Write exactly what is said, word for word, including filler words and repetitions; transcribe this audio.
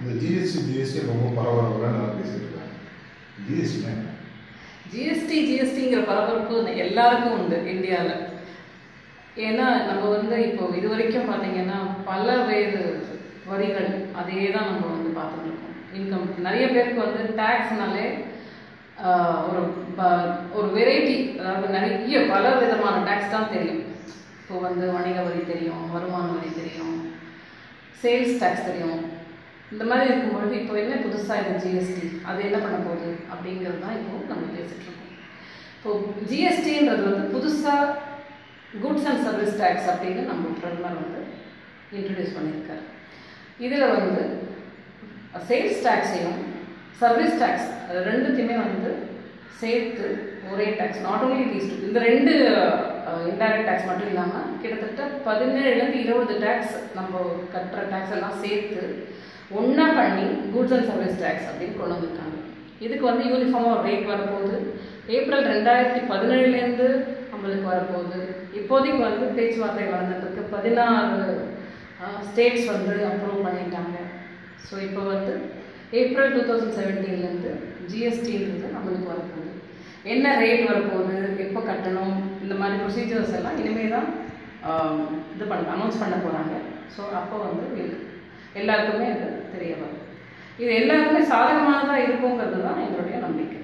இந்த GST GST ரொம்ப பரபரப்பாக நான் பேசிட்டு இருக்கேன். ஜிஎஸ்டி ஜிஎஸ்டி ஜிஎஸ்டிங்கிற பரபரப்பு எல்லாருக்கும் உண்டு இந்தியாவில். ஏன்னா நம்ம வந்து இப்போ இது வரைக்கும் பார்த்தீங்கன்னா பல வேறு வரிகள் அதே தான் நம்ம வந்து பார்த்துருக்கோம். இன்கம் நிறைய பேருக்கு வந்து டேக்ஸ்னாலே ஒரு ஒரு வெரைட்டி, அதாவது நிறைய பல விதமான டேக்ஸ் தான் தெரியும். இப்போ வந்து வணிக வரி தெரியும், வருமான வரி தெரியும், சேல்ஸ் டேக்ஸ் தெரியும். இந்த மாதிரி இருக்கும்பொழுது இப்போ என்ன புதுசாக இந்த ஜிஎஸ்டி அது என்ன பண்ண போகுது அப்படிங்கிறது தான் இப்போது நம்ம பேசிகிட்டு இருக்கோம். இப்போது ஜிஎஸ்டின்றது வந்து புதுசாக குட்ஸ் அண்ட் சர்வீஸ் டேக்ஸ் அப்படின்னு நம்ம பிரதமர் வந்து இன்ட்ரடியூஸ் பண்ணியிருக்காரு. இதில் வந்து சேல்ஸ் டேக்ஸையும் சர்வீஸ் டேக்ஸ் ரெண்டுத்தையுமே வந்து சேர்த்து ஒரே tax, not only these two, இந்த ரெண்டு இன்டைரக்ட் டேக்ஸ் மட்டும் இல்லாமல் கிட்டத்தட்ட பதினேழுலேருந்து இருபது டேக்ஸ் நம்ம கட்டுற டேக்ஸ் எல்லாம் சேர்த்து ஒன்றா பண்ணி குட்ஸ் அண்ட் சர்வீஸ் டேக்ஸ் அப்படின்னு கொண்டு வந்திருக்காங்க. இதுக்கு வந்து யூனிஃபார்மாக ஒரு ரேட் வரப்போகுது. ஏப்ரல் ரெண்டாயிரத்தி பதினேழுலேருந்து நம்மளுக்கு வரப்போகுது. இப்போதைக்கு வந்து பேச்சுவார்த்தை வளர்ந்துருக்கு. பதினாறு ஸ்டேட்ஸ் வந்து அப்ரூவ் பண்ணிட்டாங்க. ஸோ இப்போ வந்து ஏப்ரல் டூ தௌசண்ட் செவன்டீன்லேருந்து ஜிஎஸ்டின்றது நம்மளுக்கு வரப்போகுது. என்ன ரேட் வரப்போகுது, எப்போ கட்டணும், இந்த மாதிரி ப்ரொசீஜர்ஸ் எல்லாம் இனிமேல் தான் இது பண்ண அனௌன்ஸ் பண்ண போகிறாங்க. ஸோ அப்போ வந்து எல்லாருக்குமே அது தெரிய வரும். இது எல்லாருக்குமே சாதகமானதாக இருக்குங்கிறது தான் எங்களுடைய நம்பிக்கை.